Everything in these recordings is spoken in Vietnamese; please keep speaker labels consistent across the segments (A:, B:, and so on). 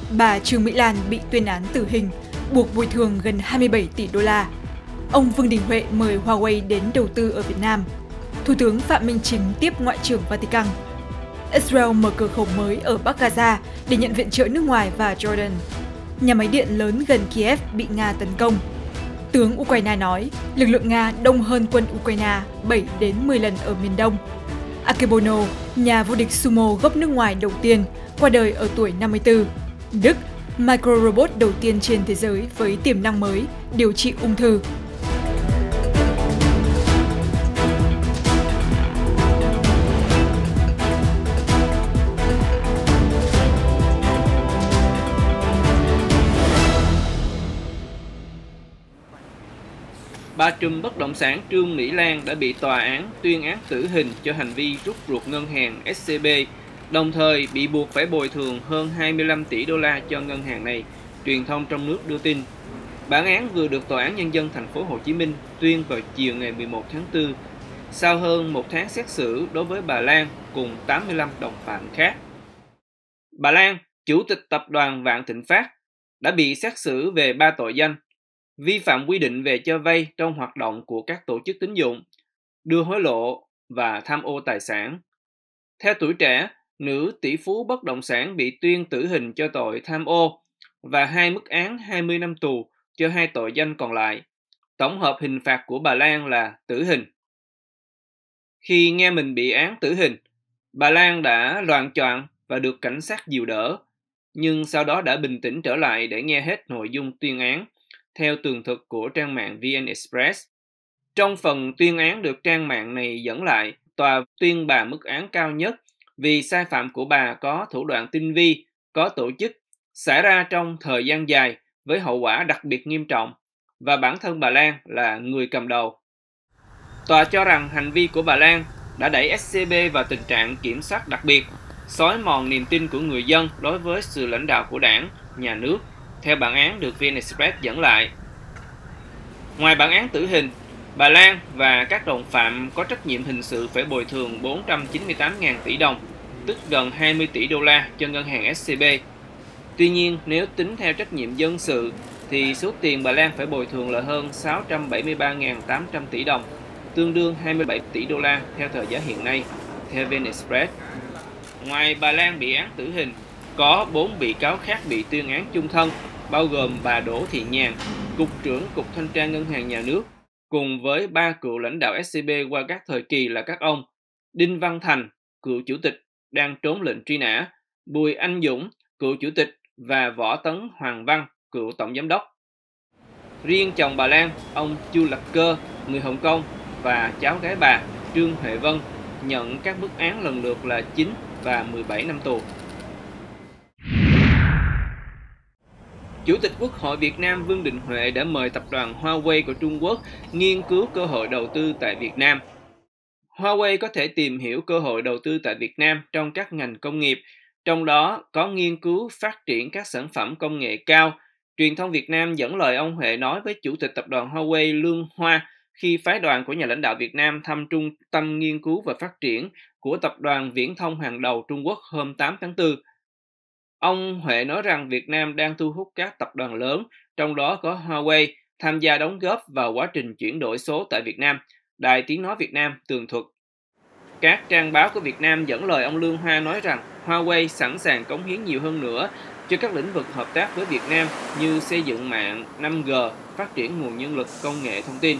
A: Bà Trương Mỹ Lan bị tuyên án tử hình, buộc bồi thường gần 27 tỷ đô la. Ông Vương Đình Huệ mời Huawei đến đầu tư ở Việt Nam. Thủ tướng Phạm Minh Chính tiếp Ngoại trưởng Vatican. Israel mở cửa khẩu mới ở Bắc Gaza để nhận viện trợ nước ngoài và Jordan. Nhà máy điện lớn gần Kiev bị Nga tấn công. Tướng Ukraine nói lực lượng Nga đông hơn quân Ukraine 7 đến 10 lần ở miền Đông. Akebono, nhà vô địch sumo gốc nước ngoài đầu tiên, qua đời ở tuổi 54. Đức, microrobot đầu tiên trên thế giới với tiềm năng mới điều trị ung thư.
B: Bà trùm bất động sản Trương Mỹ Lan đã bị tòa án tuyên án tử hình cho hành vi rút ruột ngân hàng SCB, đồng thời bị buộc phải bồi thường hơn 25 tỷ đô la cho ngân hàng này, truyền thông trong nước đưa tin. Bản án vừa được Tòa án Nhân dân thành phố Hồ Chí Minh tuyên vào chiều ngày 11 tháng 4, sau hơn một tháng xét xử đối với bà Lan cùng 85 đồng phạm khác. Bà Lan, chủ tịch tập đoàn Vạn Thịnh Phát, đã bị xét xử về 3 tội danh: vi phạm quy định về cho vay trong hoạt động của các tổ chức tín dụng, đưa hối lộ và tham ô tài sản. Theo Tuổi Trẻ, nữ tỷ phú bất động sản bị tuyên tử hình cho tội tham ô và 2 mức án 20 năm tù cho 2 tội danh còn lại. Tổng hợp hình phạt của bà Lan là tử hình. Khi nghe mình bị án tử hình, bà Lan đã loạng choạng và được cảnh sát dìu đỡ, nhưng sau đó đã bình tĩnh trở lại để nghe hết nội dung tuyên án, theo tường thuật của trang mạng VN Express. Trong phần tuyên án được trang mạng này dẫn lại, tòa tuyên bà mức án cao nhất vì sai phạm của bà có thủ đoạn tinh vi, có tổ chức, xảy ra trong thời gian dài với hậu quả đặc biệt nghiêm trọng, và bản thân bà Lan là người cầm đầu. Tòa cho rằng hành vi của bà Lan đã đẩy SCB vào tình trạng kiểm soát đặc biệt, xói mòn niềm tin của người dân đối với sự lãnh đạo của đảng, nhà nước, theo bản án được VN Express dẫn lại. Ngoài bản án tử hình, bà Lan và các đồng phạm có trách nhiệm hình sự phải bồi thường 498.000 tỷ đồng, tức gần 20 tỷ đô la cho ngân hàng SCB. Tuy nhiên, nếu tính theo trách nhiệm dân sự, thì số tiền bà Lan phải bồi thường là hơn 673.800 tỷ đồng, tương đương 27 tỷ đô la theo thời giá hiện nay, theo VN Express. Ngoài bà Lan bị án tử hình, có 4 bị cáo khác bị tuyên án chung thân, bao gồm bà Đỗ Thị Nhàn, Cục trưởng Cục Thanh tra Ngân hàng Nhà nước, cùng với 3 cựu lãnh đạo SCB qua các thời kỳ là các ông Đinh Văn Thành, cựu chủ tịch, đang trốn lệnh truy nã, Bùi Anh Dũng, cựu chủ tịch, và Võ Tấn Hoàng Văn, cựu tổng giám đốc. Riêng chồng bà Lan, ông Chu Lập Cơ, người Hồng Kông, và cháu gái bà Trương Huệ Vân nhận các mức án lần lượt là 9 và 17 năm tù. Chủ tịch Quốc hội Việt Nam Vương Đình Huệ đã mời tập đoàn Huawei của Trung Quốc nghiên cứu cơ hội đầu tư tại Việt Nam. Huawei có thể tìm hiểu cơ hội đầu tư tại Việt Nam trong các ngành công nghiệp, trong đó có nghiên cứu phát triển các sản phẩm công nghệ cao. Truyền thông Việt Nam dẫn lời ông Huệ nói với Chủ tịch tập đoàn Huawei Lương Hoa khi phái đoàn của nhà lãnh đạo Việt Nam thăm Trung tâm Nghiên cứu và Phát triển của tập đoàn viễn thông hàng đầu Trung Quốc hôm 8 tháng 4. Ông Huệ nói rằng Việt Nam đang thu hút các tập đoàn lớn, trong đó có Huawei, tham gia đóng góp vào quá trình chuyển đổi số tại Việt Nam, Đài Tiếng Nói Việt Nam tường thuật. Các trang báo của Việt Nam dẫn lời ông Lương Hoa nói rằng Huawei sẵn sàng cống hiến nhiều hơn nữa cho các lĩnh vực hợp tác với Việt Nam như xây dựng mạng 5G, phát triển nguồn nhân lực công nghệ thông tin.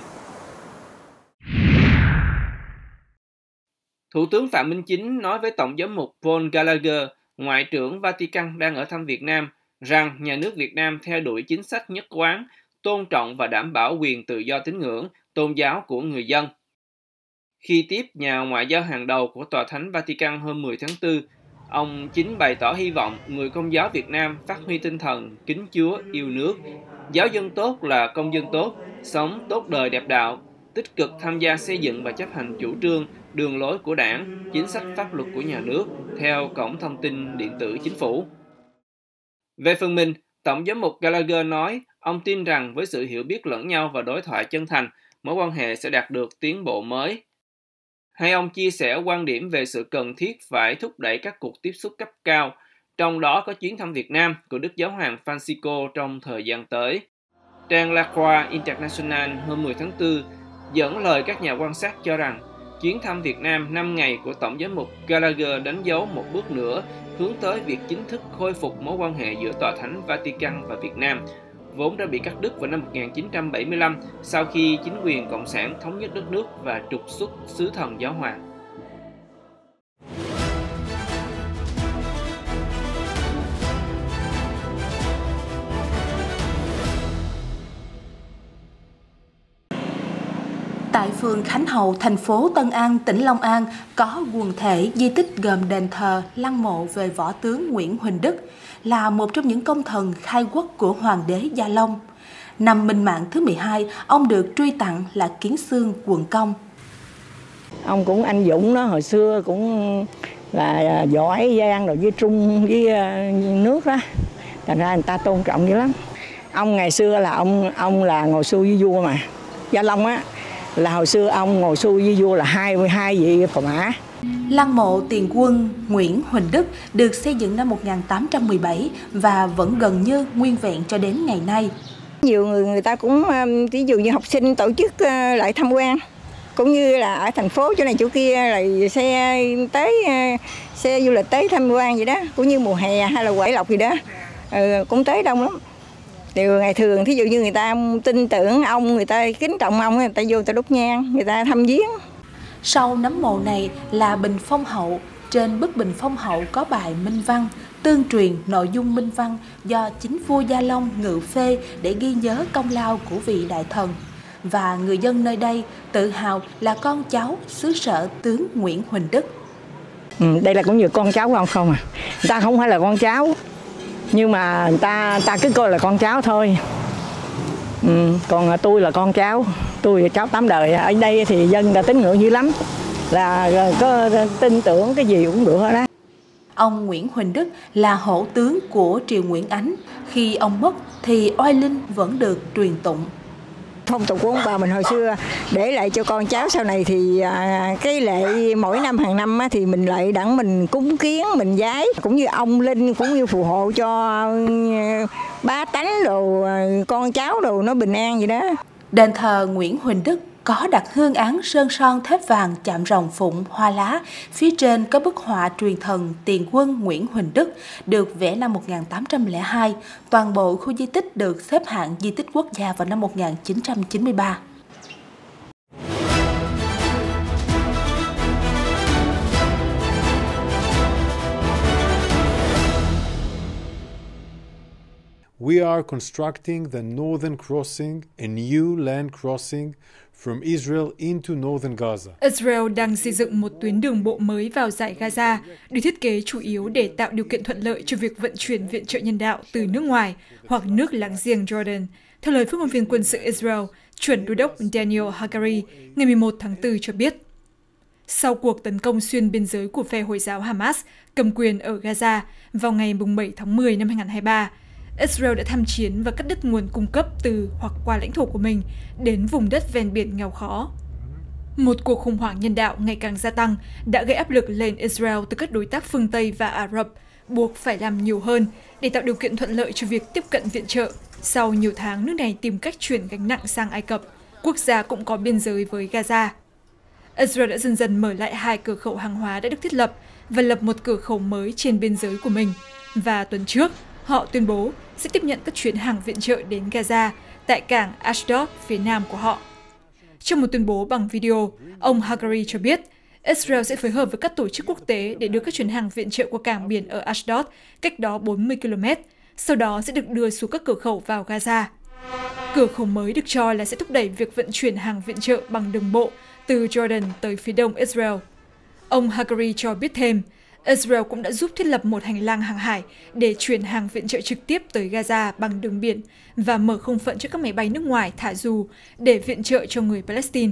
B: Thủ tướng Phạm Minh Chính nói với Tổng giám mục Paul Gallagher, Ngoại trưởng Vatican đang ở thăm Việt Nam, rằng nhà nước Việt Nam theo đuổi chính sách nhất quán, tôn trọng và đảm bảo quyền tự do tín ngưỡng, tôn giáo của người dân. Khi tiếp nhà ngoại giao hàng đầu của Tòa Thánh Vatican hôm 10 tháng 4, ông Chính bày tỏ hy vọng người Công giáo Việt Nam phát huy tinh thần kính Chúa, yêu nước, giáo dân tốt là công dân tốt, sống tốt đời đẹp đạo, tích cực tham gia xây dựng và chấp hành chủ trương, đường lối của Đảng, chính sách pháp luật của nhà nước theo cổng thông tin điện tử chính phủ. Về phần mình, Tổng giám mục Gallagher nói ông tin rằng với sự hiểu biết lẫn nhau và đối thoại chân thành, mối quan hệ sẽ đạt được tiến bộ mới. Hay ông chia sẻ quan điểm về sự cần thiết phải thúc đẩy các cuộc tiếp xúc cấp cao, trong đó có chuyến thăm Việt Nam của Đức Giáo hoàng Francisco trong thời gian tới. Trang La Croix International hôm 10 tháng 4 dẫn lời các nhà quan sát cho rằng chuyến thăm Việt Nam 5 ngày của Tổng giám mục Gallagher đánh dấu một bước nữa hướng tới việc chính thức khôi phục mối quan hệ giữa Tòa Thánh Vatican và Việt Nam, vốn đã bị cắt đứt vào năm 1975 sau khi chính quyền Cộng sản thống nhất đất nước và trục xuất sứ thần giáo hoàng.
C: Tại phường Khánh Hậu, thành phố Tân An, tỉnh Long An có quần thể di tích gồm đền thờ, lăng mộ về võ tướng Nguyễn Huỳnh Đức, là một trong những công thần khai quốc của Hoàng đế Gia Long. Năm Minh Mạng thứ 12, ông được truy tặng là Kiến Xương Quận Công.
D: Ông cũng anh dũng đó, hồi xưa cũng là giỏi giang rồi với Trung với nước đó, thành ra người ta tôn trọng dữ lắm. Ông ngày xưa là ông là ngồi xuôi với vua mà. Gia Long á là hồi xưa ông ngồi xuôi với vua là 22 vị phò mã.
C: Lăng mộ tiền quân Nguyễn Huỳnh Đức được xây dựng năm 1817 và vẫn gần như nguyên vẹn cho đến ngày nay.
D: Nhiều người ta cũng ví dụ như học sinh tổ chức lại tham quan, cũng như là ở thành phố chỗ này chỗ kia là xe du lịch tới tham quan vậy đó, cũng như mùa hè hay là Quải Lộc gì đó, cũng tới đông lắm. Điều ngày thường thí dụ như người ta tin tưởng ông, người ta kính trọng ông, người ta vô người ta đốt nhang, người ta thăm viếng.
C: Sau nấm mồ này là bình phong hậu. Trên bức bình phong hậu có bài minh văn, tương truyền nội dung minh văn do chính vua Gia Long ngự phê để ghi nhớ công lao của vị đại thần. Và người dân nơi đây tự hào là con cháu xứ sở tướng Nguyễn Huỳnh Đức.
D: Đây là cũng như con cháu của ông không à. Người ta không phải là con cháu, nhưng mà người ta cứ coi là con cháu thôi. Còn tôi là con cháu, tôi là cháu 8 đời. Ở đây thì dân ta tín ngưỡng dữ lắm, là có tin tưởng cái gì cũng được hết đó.
C: Ông Nguyễn Huỳnh Đức là hổ tướng của triều Nguyễn Ánh. Khi ông mất thì oai linh vẫn được truyền tụng.
D: Phong tục của ông bà mình hồi xưa để lại cho con cháu sau này thì cái lệ mỗi năm hàng năm thì mình lại đặng mình cúng kiến, mình vái, cũng như ông linh cũng như phù hộ cho bá tánh đồ, con cháu đồ nó bình an vậy đó.
C: Đền thờ Nguyễn Huỳnh Đức có đặt hương án sơn son thép vàng chạm rồng phụng hoa lá. Phía trên có bức họa truyền thần tiền quân Nguyễn Huỳnh Đức được vẽ năm 1802. Toàn bộ khu di tích được xếp hạng di tích quốc gia vào năm 1993.
E: We are constructing the northern crossing, a new land crossing from Israel into northern Gaza.
A: Israel đang xây dựng một tuyến đường bộ mới vào dải Gaza, được thiết kế chủ yếu để tạo điều kiện thuận lợi cho việc vận chuyển viện trợ nhân đạo từ nước ngoài hoặc nước láng giềng Jordan, theo lời phát ngôn viên quân sự Israel, chuẩn đô đốc Daniel Hagari, ngày 11 tháng 4 cho biết. Sau cuộc tấn công xuyên biên giới của phe Hồi giáo Hamas cầm quyền ở Gaza vào ngày 7 tháng 10 năm 2023, Israel đã tham chiến và cắt đứt nguồn cung cấp từ hoặc qua lãnh thổ của mình đến vùng đất ven biển nghèo khó. Một cuộc khủng hoảng nhân đạo ngày càng gia tăng đã gây áp lực lên Israel từ các đối tác phương Tây và Ả Rập, buộc phải làm nhiều hơn để tạo điều kiện thuận lợi cho việc tiếp cận viện trợ. Sau nhiều tháng nước này tìm cách chuyển gánh nặng sang Ai Cập, quốc gia cũng có biên giới với Gaza. Israel đã dần dần mở lại 2 cửa khẩu hàng hóa đã được thiết lập và lập một cửa khẩu mới trên biên giới của mình. Và tuần trước, họ tuyên bố sẽ tiếp nhận các chuyến hàng viện trợ đến Gaza tại cảng Ashdod phía nam của họ. Trong một tuyên bố bằng video, ông Hagari cho biết Israel sẽ phối hợp với các tổ chức quốc tế để đưa các chuyến hàng viện trợ qua cảng biển ở Ashdod, cách đó 40 km, sau đó sẽ được đưa xuống các cửa khẩu vào Gaza. Cửa khẩu mới được cho là sẽ thúc đẩy việc vận chuyển hàng viện trợ bằng đường bộ từ Jordan tới phía đông Israel. Ông Hagari cho biết thêm, Israel cũng đã giúp thiết lập một hành lang hàng hải để chuyển hàng viện trợ trực tiếp tới Gaza bằng đường biển và mở không phận cho các máy bay nước ngoài thả dù để viện trợ cho người Palestine.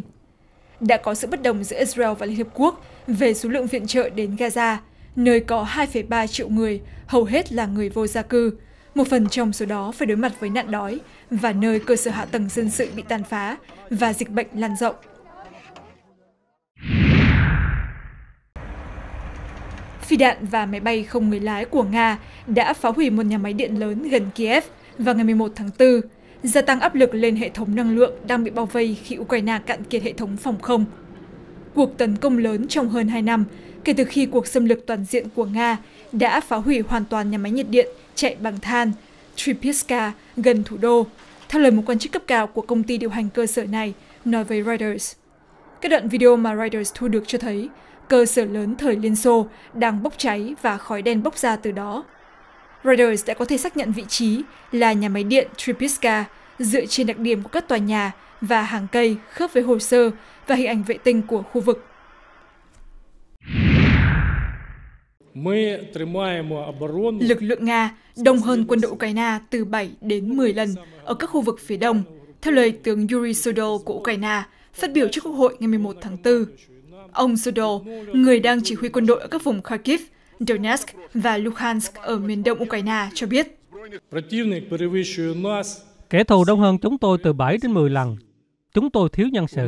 A: Đã có sự bất đồng giữa Israel và Liên Hợp Quốc về số lượng viện trợ đến Gaza, nơi có 2,3 triệu người, hầu hết là người vô gia cư. Một phần trong số đó phải đối mặt với nạn đói và nơi cơ sở hạ tầng dân sự bị tàn phá và dịch bệnh lan rộng. Phi đạn và máy bay không người lái của Nga đã phá hủy một nhà máy điện lớn gần Kiev vào ngày 11 tháng 4, gia tăng áp lực lên hệ thống năng lượng đang bị bao vây khi Ukraine cạn kiệt hệ thống phòng không. Cuộc tấn công lớn trong hơn 2 năm kể từ khi cuộc xâm lược toàn diện của Nga đã phá hủy hoàn toàn nhà máy nhiệt điện chạy bằng than Tripiska gần thủ đô, theo lời một quan chức cấp cao của công ty điều hành cơ sở này nói với Reuters. Các đoạn video mà Reuters thu được cho thấy cơ sở lớn thời Liên Xô đang bốc cháy và khói đen bốc ra từ đó. Reuters đã có thể xác nhận vị trí là nhà máy điện Tripiska dựa trên đặc điểm của các tòa nhà và hàng cây khớp với hồ sơ và hình ảnh vệ tinh của khu vực. Lực lượng Nga đông hơn quân đội Ukraine từ 7 đến 10 lần ở các khu vực phía đông, theo lời tướng Yuri Sodol của Ukraine phát biểu trước Quốc hội ngày 11 tháng 4. Ông Sodol, người đang chỉ huy quân đội ở các vùng Kharkiv, Donetsk và Luhansk ở miền đông Ukraine, cho biết.
F: Kẻ thù đông hơn chúng tôi từ 7 đến 10 lần. Chúng tôi thiếu nhân sự.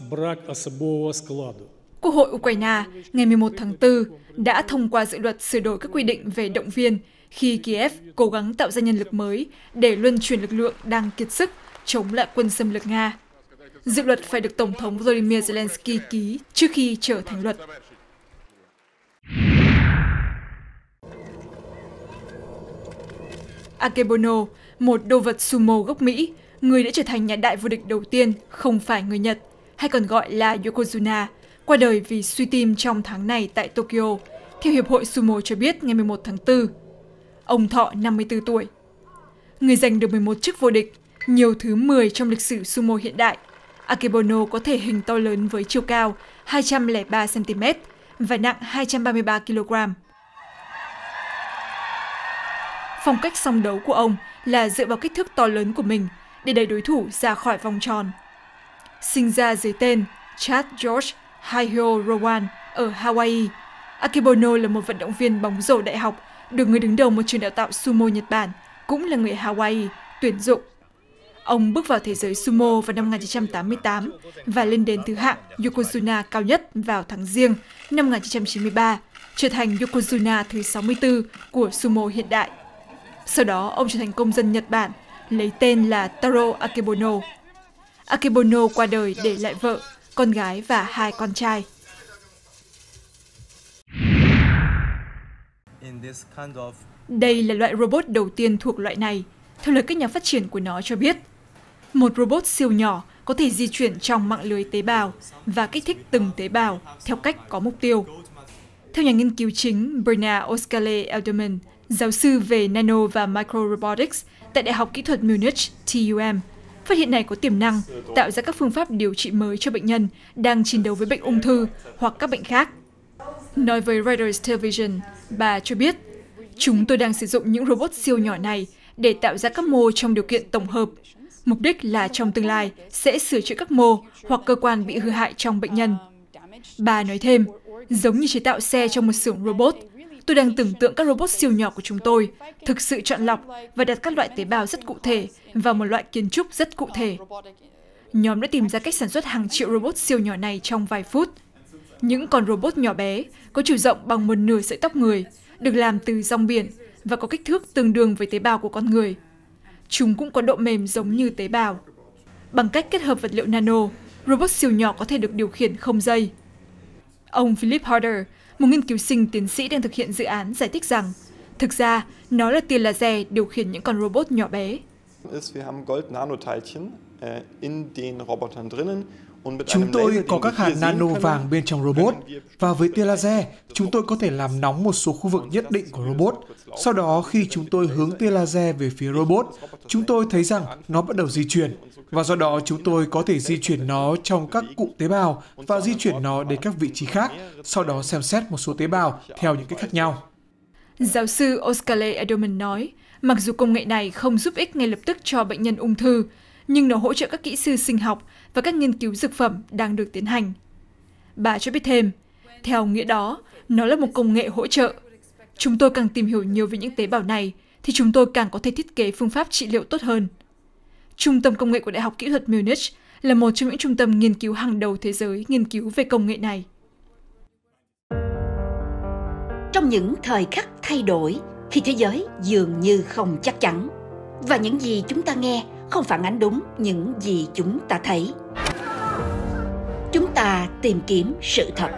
A: Quốc hội Ukraine ngày 11 tháng 4 đã thông qua dự luật sửa đổi các quy định về động viên khi Kiev cố gắng tạo ra nhân lực mới để luân chuyển lực lượng đang kiệt sức chống lại quân xâm lược Nga. Dự luật phải được Tổng thống Volodymyr Zelensky ký trước khi trở thành luật. Akebono, một đô vật sumo gốc Mỹ, người đã trở thành nhà đại vô địch đầu tiên không phải người Nhật, hay còn gọi là Yokozuna, qua đời vì suy tim trong tháng này tại Tokyo, theo Hiệp hội Sumo cho biết ngày 11 tháng 4. Ông thọ 54 tuổi. Người giành được 11 chức vô địch, nhiều thứ 10 trong lịch sử sumo hiện đại. Akebono có thể hình to lớn với chiều cao 203 cm và nặng 233 kg. Phong cách song đấu của ông là dựa vào kích thước to lớn của mình để đẩy đối thủ ra khỏi vòng tròn. Sinh ra dưới tên Chad George Haihyo Rowan ở Hawaii, Akebono là một vận động viên bóng rổ đại học được người đứng đầu một trường đào tạo sumo Nhật Bản, cũng là người Hawaii, tuyển dụng. Ông bước vào thế giới sumo vào năm 1988 và lên đến thứ hạng Yokozuna cao nhất vào tháng Giêng năm 1993, trở thành Yokozuna thứ 64 của sumo hiện đại. Sau đó, ông trở thành công dân Nhật Bản, lấy tên là Taro Akebono. Akebono qua đời để lại vợ, con gái và 2 con trai. Đây là loại robot đầu tiên thuộc loại này, theo lời các nhà phát triển của nó cho biết. Một robot siêu nhỏ có thể di chuyển trong mạng lưới tế bào và kích thích từng tế bào theo cách có mục tiêu. Theo nhà nghiên cứu chính Bernard Oskale Elderman, giáo sư về nano và microrobotics tại Đại học Kỹ thuật Munich TUM, phát hiện này có tiềm năng tạo ra các phương pháp điều trị mới cho bệnh nhân đang chiến đấu với bệnh ung thư hoặc các bệnh khác. Nói với Reuters Television, bà cho biết, chúng tôi đang sử dụng những robot siêu nhỏ này để tạo ra các mô trong điều kiện tổng hợp. Mục đích là trong tương lai sẽ sửa chữa các mô hoặc cơ quan bị hư hại trong bệnh nhân. Bà nói thêm, giống như chế tạo xe trong một xưởng robot, tôi đang tưởng tượng các robot siêu nhỏ của chúng tôi thực sự chọn lọc và đặt các loại tế bào rất cụ thể vào một loại kiến trúc rất cụ thể. Nhóm đã tìm ra cách sản xuất hàng triệu robot siêu nhỏ này trong vài phút. Những con robot nhỏ bé có chiều rộng bằng 1/2 sợi tóc người, được làm từ rong biển và có kích thước tương đương với tế bào của con người. Chúng cũng có độ mềm giống như tế bào. Bằng cách kết hợp vật liệu nano, robot siêu nhỏ có thể được điều khiển không dây. Ông Philip Harder, một nghiên cứu sinh tiến sĩ đang thực hiện dự án, giải thích rằng thực ra nó là tia laser điều khiển những con robot nhỏ bé.
G: Chúng tôi có các hạt nano vàng bên trong robot, và với tia laser, chúng tôi có thể làm nóng một số khu vực nhất định của robot. Sau đó, khi chúng tôi hướng tia laser về phía robot, chúng tôi thấy rằng nó bắt đầu di chuyển, và do đó chúng tôi có thể di chuyển nó trong các cụm tế bào và di chuyển nó đến các vị trí khác, sau đó xem xét một số tế bào theo những cách khác nhau.
A: Giáo sư Oskale Elderman nói, mặc dù công nghệ này không giúp ích ngay lập tức cho bệnh nhân ung thư, nhưng nó hỗ trợ các kỹ sư sinh học và các nghiên cứu dược phẩm đang được tiến hành. Bà cho biết thêm, theo nghĩa đó, nó là một công nghệ hỗ trợ. Chúng tôi càng tìm hiểu nhiều về những tế bào này, thì chúng tôi càng có thể thiết kế phương pháp trị liệu tốt hơn. Trung tâm Công nghệ của Đại học Kỹ thuật Munich là một trong những trung tâm nghiên cứu hàng đầu thế giới nghiên cứu về công nghệ này.
H: trong những thời khắc thay đổi, khi thế giới dường như không chắc chắn, và những gì chúng ta nghe không phản ánh đúng những gì chúng ta thấy. Chúng ta tìm kiếm sự thật.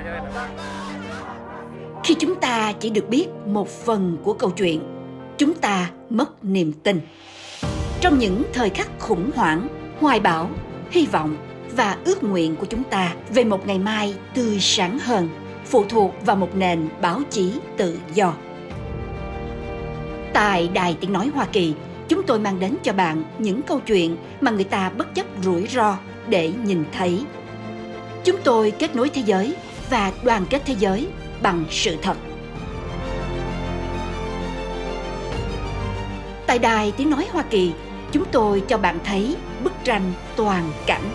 H: Khi chúng ta chỉ được biết một phần của câu chuyện, chúng ta mất niềm tin. Trong những thời khắc khủng hoảng, hoài bão, hy vọng và ước nguyện của chúng ta về một ngày mai tươi sáng hơn phụ thuộc vào một nền báo chí tự do. Tại Đài Tiếng Nói Hoa Kỳ, chúng tôi mang đến cho bạn những câu chuyện mà người ta bất chấp rủi ro để nhìn thấy. Chúng tôi kết nối thế giới và đoàn kết thế giới bằng sự thật. Tại Đài Tiếng Nói Hoa Kỳ, chúng tôi cho bạn thấy bức tranh toàn cảnh.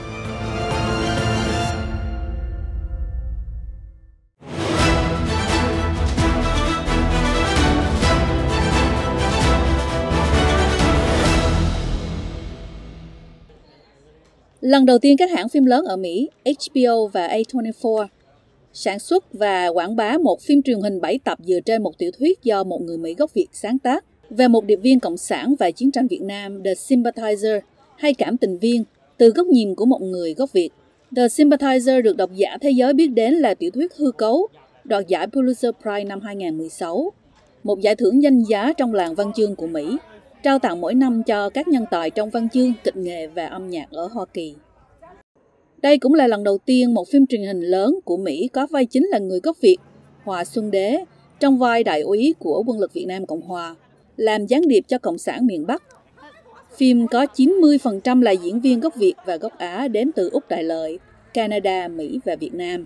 I: Lần đầu tiên các hãng phim lớn ở Mỹ, HBO và A24, sản xuất và quảng bá một phim truyền hình 7 tập dựa trên một tiểu thuyết do một người Mỹ gốc Việt sáng tác về một điệp viên Cộng sản và chiến tranh Việt Nam, The Sympathizer, hay Cảm tình viên, từ góc nhìn của một người gốc Việt. The Sympathizer được độc giả thế giới biết đến là tiểu thuyết hư cấu, đoạt giải Pulitzer Prize năm 2016, một giải thưởng danh giá trong làng văn chương của Mỹ, trao tặng mỗi năm cho các nhân tài trong văn chương, kịch nghệ và âm nhạc ở Hoa Kỳ. Đây cũng là lần đầu tiên một phim truyền hình lớn của Mỹ có vai chính là người gốc Việt, Hòa Xuân Đế, trong vai đại úy của Quân lực Việt Nam Cộng Hòa, làm gián điệp cho Cộng sản miền Bắc. Phim có 90% là diễn viên gốc Việt và gốc Á đến từ Úc Đại Lợi, Canada, Mỹ và Việt Nam.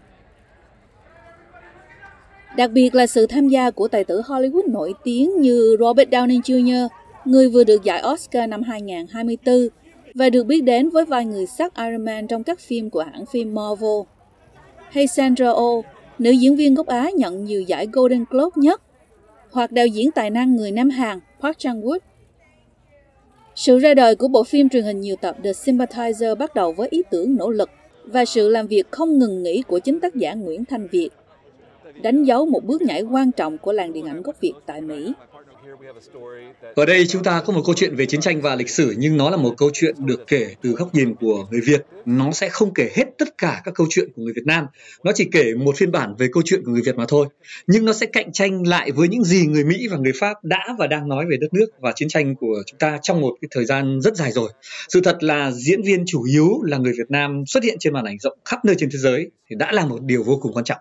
I: Đặc biệt là sự tham gia của tài tử Hollywood nổi tiếng như Robert Downey Jr., người vừa được giải Oscar năm 2024 và được biết đến với vai người sắt Iron Man trong các phim của hãng phim Marvel. Hay Sandra Oh, nữ diễn viên gốc Á nhận nhiều giải Golden Globe nhất, hoặc đạo diễn tài năng người Nam Hàn Park Chan-wook. Sự ra đời của bộ phim truyền hình nhiều tập The Sympathizer bắt đầu với ý tưởng nỗ lực và sự làm việc không ngừng nghỉ của chính tác giả Nguyễn Thanh Việt, đánh dấu một bước nhảy quan trọng của làng điện ảnh gốc Việt tại Mỹ.
J: Ở đây chúng ta có một câu chuyện về chiến tranh và lịch sử, nhưng nó là một câu chuyện được kể từ góc nhìn của người Việt. Nó sẽ không kể hết tất cả các câu chuyện của người Việt Nam. Nó chỉ kể một phiên bản về câu chuyện của người Việt mà thôi. Nhưng nó sẽ cạnh tranh lại với những gì người Mỹ và người Pháp đã và đang nói về đất nước và chiến tranh của chúng ta trong một cái thời gian rất dài rồi. Sự thật là diễn viên chủ yếu là người Việt Nam xuất hiện trên màn ảnh rộng khắp nơi trên thế giới thì đã là một điều vô cùng quan trọng.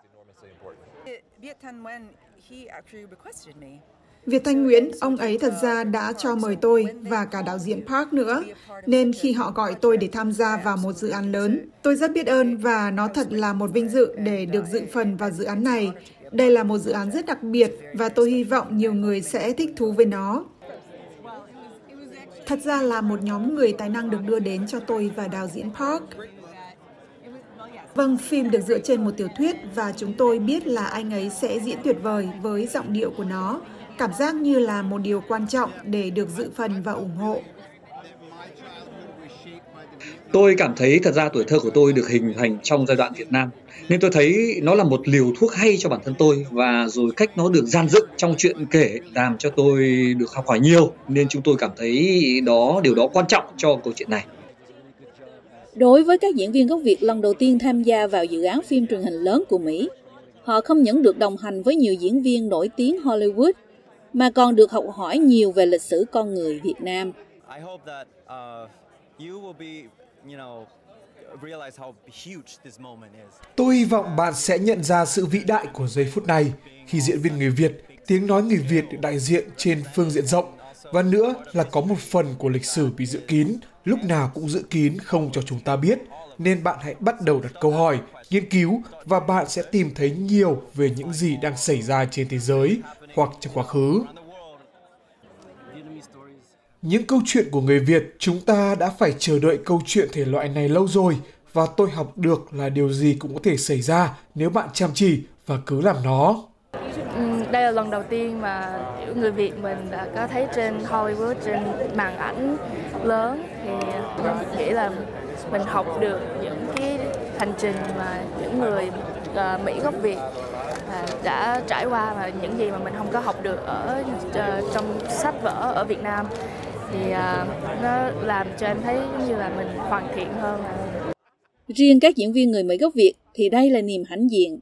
K: Việt Thanh Nguyễn, ông ấy thật ra đã cho mời tôi và cả đạo diễn Park nữa, nên khi họ gọi tôi để tham gia vào một dự án lớn, tôi rất biết ơn và nó thật là một vinh dự để được dự phần vào dự án này. Đây là một dự án rất đặc biệt và tôi hy vọng nhiều người sẽ thích thú với nó. Thật ra là một nhóm người tài năng được đưa đến cho tôi và đạo diễn Park. Vâng, phim được dựa trên một tiểu thuyết và chúng tôi biết là anh ấy sẽ diễn tuyệt vời với giọng điệu của nó. Cảm giác như là một điều quan trọng để được dự phần và ủng hộ.
J: Tôi cảm thấy thật ra tuổi thơ của tôi được hình thành trong giai đoạn Việt Nam, nên tôi thấy nó là một liều thuốc hay cho bản thân tôi, và rồi cách nó được dàn dựng trong chuyện kể làm cho tôi được học hỏi nhiều, nên chúng tôi cảm thấy điều đó quan trọng cho câu chuyện này.
I: Đối với các diễn viên gốc Việt lần đầu tiên tham gia vào dự án phim truyền hình lớn của Mỹ, họ không những được đồng hành với nhiều diễn viên nổi tiếng Hollywood, mà còn được học hỏi nhiều về lịch sử con người Việt Nam.
G: Tôi hy vọng bạn sẽ nhận ra sự vĩ đại của giây phút này khi diễn viên người Việt, tiếng nói người Việt được đại diện trên phương diện rộng, và nữa là có một phần của lịch sử bị giữ kín, lúc nào cũng giữ kín không cho chúng ta biết, nên bạn hãy bắt đầu đặt câu hỏi, nghiên cứu và bạn sẽ tìm thấy nhiều về những gì đang xảy ra trên thế giới hoặc trong quá khứ. Những câu chuyện của người Việt, chúng ta đã phải chờ đợi câu chuyện thể loại này lâu rồi, và tôi học được là điều gì cũng có thể xảy ra nếu bạn chăm chỉ và cứ làm nó.
L: Đây là lần đầu tiên mà người Việt mình đã có thấy trên Hollywood, trên màn ảnh lớn, thì mình nghĩ là mình học được những cái hành trình mà những người Mỹ gốc Việt mà đã trải qua và những gì mà mình không có học được ở trong sách vở ở Việt Nam, thì nó làm cho em thấy giống như là mình hoàn thiện hơn.
I: Riêng các diễn viên người Mỹ gốc Việt thì đây là niềm hãnh diện.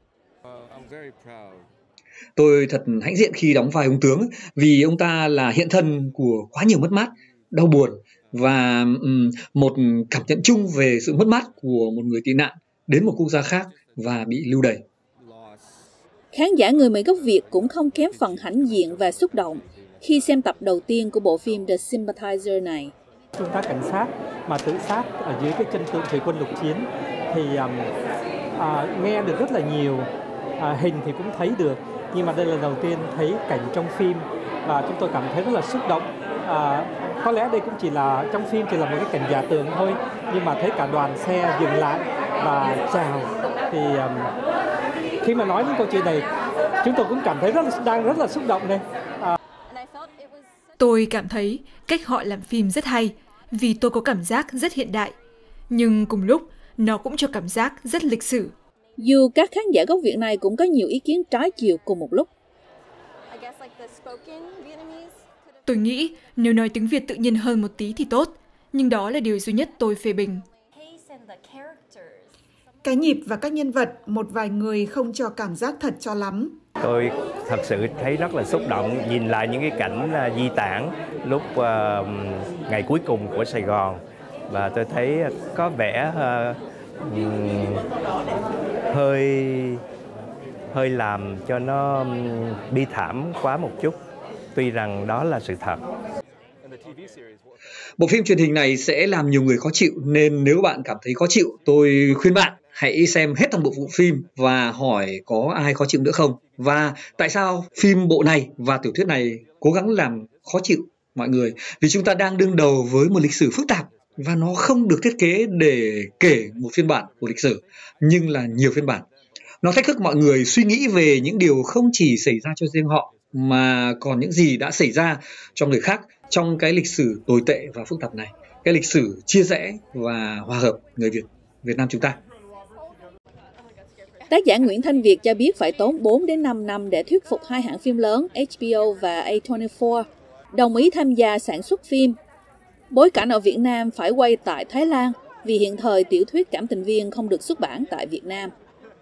J: Tôi thật hãnh diện khi đóng vai ông tướng, vì ông ta là hiện thân của quá nhiều mất mát, đau buồn và một cảm nhận chung về sự mất mát của một người tị nạn đến một quốc gia khác và bị lưu đày.
I: Khán giả người Mỹ gốc Việt cũng không kém phần hãnh diện và xúc động khi xem tập đầu tiên của bộ phim The Sympathizer này.
F: Trung tá cảnh sát mà tự sát ở dưới cái chân tượng thủy quân lục chiến thì nghe được rất là nhiều, hình thì cũng thấy được, nhưng mà đây là đầu tiên thấy cảnh trong phim và chúng tôi cảm thấy rất là xúc động. Có lẽ đây cũng chỉ là trong phim chỉ là một cái cảnh giả tưởng thôi, nhưng mà thấy cả đoàn xe dừng lại và chào thì khi mà nói những câu chuyện này chúng tôi cũng cảm thấy đang rất là xúc động đây.
A: Tôi cảm thấy cách họ làm phim rất hay vì tôi có cảm giác rất hiện đại, nhưng cùng lúc nó cũng cho cảm giác rất lịch sử.
I: Dù các khán giả gốc Việt này cũng có nhiều ý kiến trái chiều cùng một lúc.
A: Tôi nghĩ nếu nói tiếng Việt tự nhiên hơn một tí thì tốt, nhưng đó là điều duy nhất tôi phê bình.
K: Cái nhịp và các nhân vật, một vài người không cho cảm giác thật cho lắm.
M: Tôi thật sự thấy rất là xúc động nhìn lại những cái cảnh di tản lúc ngày cuối cùng của Sài Gòn, và tôi thấy có vẻ hơi làm cho nó bi thảm quá một chút, tuy rằng đó là sự thật.
J: Bộ phim truyền hình này sẽ làm nhiều người khó chịu, nên nếu bạn cảm thấy khó chịu, tôi khuyên bạn hãy xem hết toàn bộ bộ phim và hỏi có ai khó chịu nữa không, và tại sao phim bộ này và tiểu thuyết này cố gắng làm khó chịu mọi người. Vì chúng ta đang đương đầu với một lịch sử phức tạp và nó không được thiết kế để kể một phiên bản của lịch sử, nhưng là nhiều phiên bản. Nó thách thức mọi người suy nghĩ về những điều không chỉ xảy ra cho riêng họ, mà còn những gì đã xảy ra cho người khác trong cái lịch sử tồi tệ và phức tạp này, cái lịch sử chia rẽ và hòa hợp người Việt Nam chúng ta.
I: Tác giả Nguyễn Thanh Việt cho biết phải tốn 4 đến 5 năm để thuyết phục hai hãng phim lớn HBO và A24 đồng ý tham gia sản xuất phim. Bối cảnh ở Việt Nam phải quay tại Thái Lan vì hiện thời tiểu thuyết Cảm Tình Viên không được xuất bản tại Việt Nam.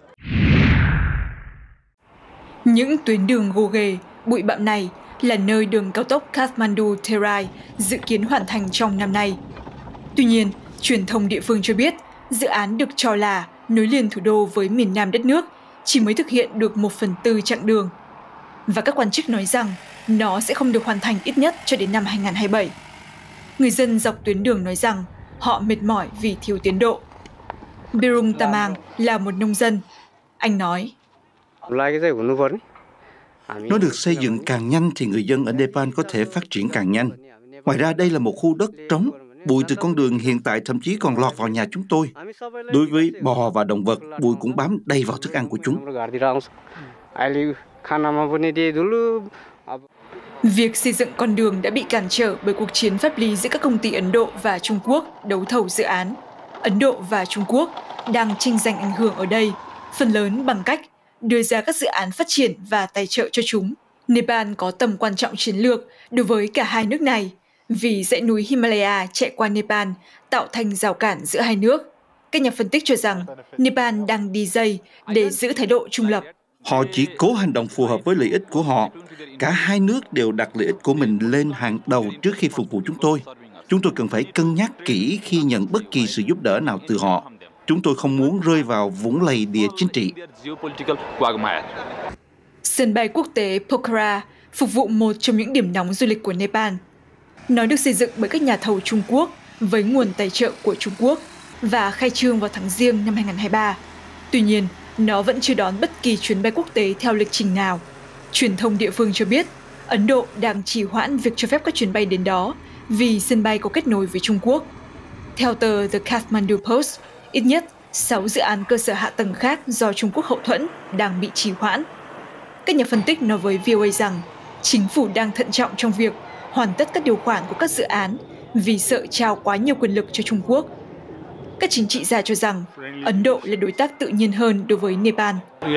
A: Những tuyến đường gồ ghề, bụi bặm này là nơi đường cao tốc Kathmandu-Terai dự kiến hoàn thành trong năm nay. Tuy nhiên, truyền thông địa phương cho biết dự án được cho là nối liền thủ đô với miền nam đất nước chỉ mới thực hiện được 1/4 chặng đường. Và các quan chức nói rằng nó sẽ không được hoàn thành ít nhất cho đến năm 2027. Người dân dọc tuyến đường nói rằng họ mệt mỏi vì thiếu tiến độ. Birung Tamang là một nông dân. Anh nói,
N: nó được xây dựng càng nhanh thì người dân ở Nepal có thể phát triển càng nhanh. Ngoài ra đây là một khu đất trống. Bụi từ con đường hiện tại thậm chí còn lọt vào nhà chúng tôi. Đối với bò và động vật, bụi cũng bám đầy vào thức ăn của chúng.
A: Việc xây dựng con đường đã bị cản trở bởi cuộc chiến pháp lý giữa các công ty Ấn Độ và Trung Quốc đấu thầu dự án. Ấn Độ và Trung Quốc đang tranh giành ảnh hưởng ở đây, phần lớn bằng cách đưa ra các dự án phát triển và tài trợ cho chúng. Nepal có tầm quan trọng chiến lược đối với cả hai nước này, vì dãy núi Himalaya chạy qua Nepal tạo thành rào cản giữa hai nước. Các nhà phân tích cho rằng Nepal đang đi dây để giữ thái độ trung lập.
N: Họ chỉ cố hành động phù hợp với lợi ích của họ. Cả hai nước đều đặt lợi ích của mình lên hàng đầu trước khi phục vụ chúng tôi. Chúng tôi cần phải cân nhắc kỹ khi nhận bất kỳ sự giúp đỡ nào từ họ. Chúng tôi không muốn rơi vào vũng lầy địa chính trị.
A: Sân bay quốc tế Pokhara phục vụ một trong những điểm nóng du lịch của Nepal. Nó được xây dựng bởi các nhà thầu Trung Quốc với nguồn tài trợ của Trung Quốc và khai trương vào tháng Giêng năm 2023. Tuy nhiên, nó vẫn chưa đón bất kỳ chuyến bay quốc tế theo lịch trình nào. Truyền thông địa phương cho biết, Ấn Độ đang trì hoãn việc cho phép các chuyến bay đến đó vì sân bay có kết nối với Trung Quốc. Theo tờ The Kathmandu Post, ít nhất 6 dự án cơ sở hạ tầng khác do Trung Quốc hậu thuẫn đang bị trì hoãn. Các nhà phân tích nói với VOA rằng chính phủ đang thận trọng trong việc hoàn tất các điều khoản của các dự án vì sợ trao quá nhiều quyền lực cho Trung Quốc. Các chính trị gia cho rằng Ấn Độ là đối tác tự nhiên hơn đối với Nepal.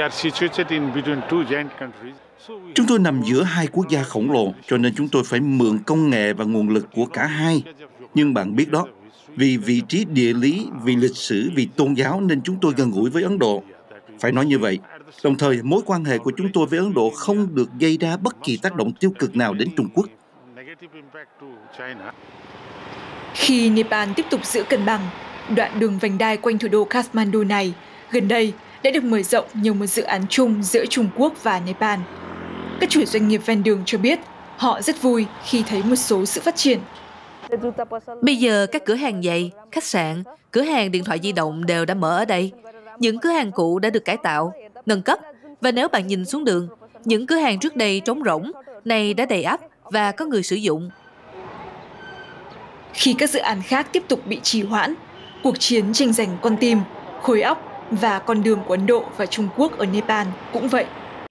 N: Chúng tôi nằm giữa hai quốc gia khổng lồ, cho nên chúng tôi phải mượn công nghệ và nguồn lực của cả hai. Nhưng bạn biết đó, vì vị trí địa lý, vì lịch sử, vì tôn giáo nên chúng tôi gần gũi với Ấn Độ. Phải nói như vậy. Đồng thời, mối quan hệ của chúng tôi với Ấn Độ không được gây ra bất kỳ tác động tiêu cực nào đến Trung Quốc.
A: Khi Nepal tiếp tục giữ cân bằng, đoạn đường vành đai quanh thủ đô Kathmandu này gần đây đã được mở rộng nhờ một dự án chung giữa Trung Quốc và Nepal. Các chủ doanh nghiệp ven đường cho biết họ rất vui khi thấy một số sự phát triển.
O: Bây giờ các cửa hàng giày, khách sạn, cửa hàng điện thoại di động đều đã mở ở đây. Những cửa hàng cũ đã được cải tạo, nâng cấp, và nếu bạn nhìn xuống đường, những cửa hàng trước đây trống rỗng, này đã đầy ắp và có người sử dụng.
A: Khi các dự án khác tiếp tục bị trì hoãn, cuộc chiến tranh giành con tim, khối óc và con đường của Ấn Độ và Trung Quốc ở Nepal cũng vậy.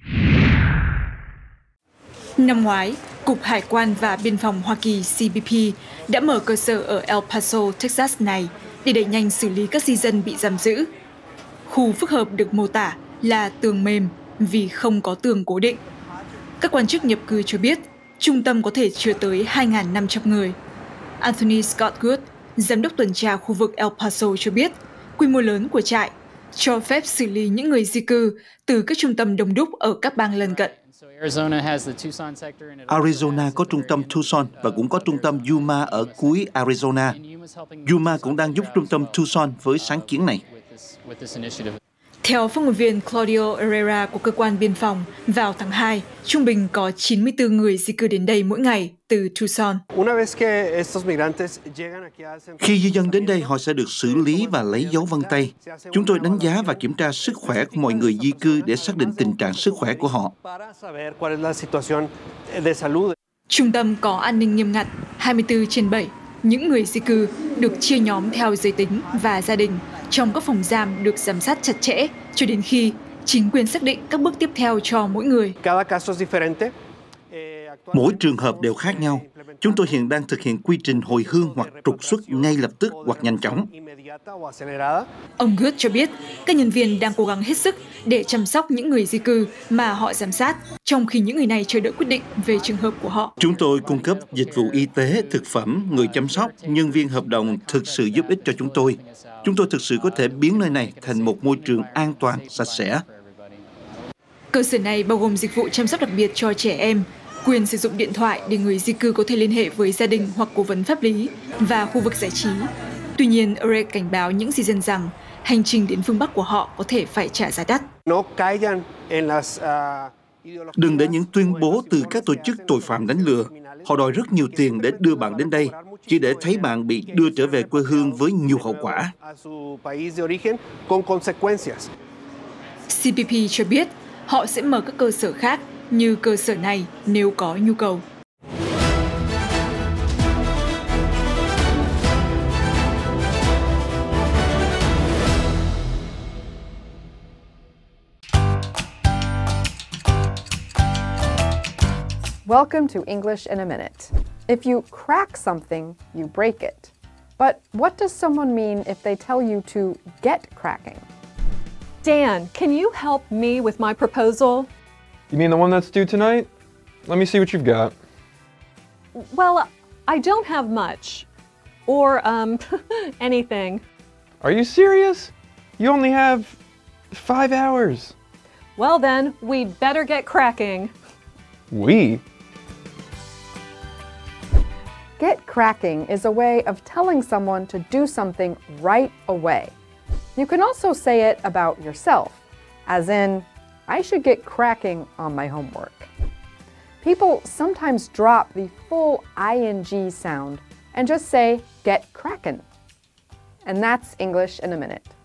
A: Năm ngoái, Cục Hải quan và Biên phòng Hoa Kỳ CBP đã mở cơ sở ở El Paso, Texas này để đẩy nhanh xử lý các di dân bị giam giữ. Khu phức hợp được mô tả là tường mềm vì không có tường cố định. Các quan chức nhập cư cho biết trung tâm có thể chứa tới 2.500 người. Anthony Scott Good, giám đốc tuần tra khu vực El Paso cho biết quy mô lớn của trại cho phép xử lý những người di cư từ các trung tâm đông đúc ở các bang lân cận.
N: Arizona có trung tâm Tucson và cũng có trung tâm Yuma ở cuối Arizona. Yuma cũng đang giúp trung tâm Tucson với sáng kiến này.
A: Theo phát ngôn viên Claudio Herrera của cơ quan biên phòng, vào tháng 2, trung bình có 94 người di cư đến đây mỗi ngày từ Tucson.
N: Khi di dân đến đây, họ sẽ được xử lý và lấy dấu vân tay. Chúng tôi đánh giá và kiểm tra sức khỏe của mọi người di cư để xác định tình trạng sức khỏe của họ.
A: Trung tâm có an ninh nghiêm ngặt 24/7. Những người di cư được chia nhóm theo giới tính và gia đình trong các phòng giam được giám sát chặt chẽ cho đến khi chính quyền xác định các bước tiếp theo cho mỗi người.
N: Mỗi trường hợp đều khác nhau. Chúng tôi hiện đang thực hiện quy trình hồi hương hoặc trục xuất ngay lập tức hoặc nhanh chóng.
A: Ông Good cho biết các nhân viên đang cố gắng hết sức để chăm sóc những người di cư mà họ giám sát, trong khi những người này chờ đợi quyết định về trường hợp của họ.
N: Chúng tôi cung cấp dịch vụ y tế, thực phẩm, người chăm sóc, nhân viên hợp đồng thực sự giúp ích cho chúng tôi. Chúng tôi thực sự có thể biến nơi này thành một môi trường an toàn, sạch sẽ.
A: Cơ sở này bao gồm dịch vụ chăm sóc đặc biệt cho trẻ em, quyền sử dụng điện thoại để người di cư có thể liên hệ với gia đình hoặc cố vấn pháp lý, và khu vực giải trí. Tuy nhiên, Eric cảnh báo những di dân rằng hành trình đến phương Bắc của họ có thể phải trả giá đắt.
N: Đừng để những tuyên bố từ các tổ chức tội phạm đánh lừa. Họ đòi rất nhiều tiền để đưa bạn đến đây, chỉ để thấy bạn bị đưa trở về quê hương với nhiều hậu quả.
A: CPP cho biết họ sẽ mở các cơ sở khác như cơ sở này nếu có nhu cầu.
P: Welcome to English in a Minute. If you crack something, you break it. But what does someone mean if they tell you to get cracking?
Q: Dan, can you help me with my proposal?
R: You mean the one that's due tonight? Let me see what you've got.
Q: Well, I don't have much. Or, anything.
R: Are you serious? You only have 5 hours.
Q: Well then, we'd better get cracking.
R: We?
P: Get cracking is a way of telling someone to do something right away. You can also say it about yourself, as in, I should get cracking on my homework. People sometimes drop the full ing sound and just say, get crackin'. And that's English in a Minute.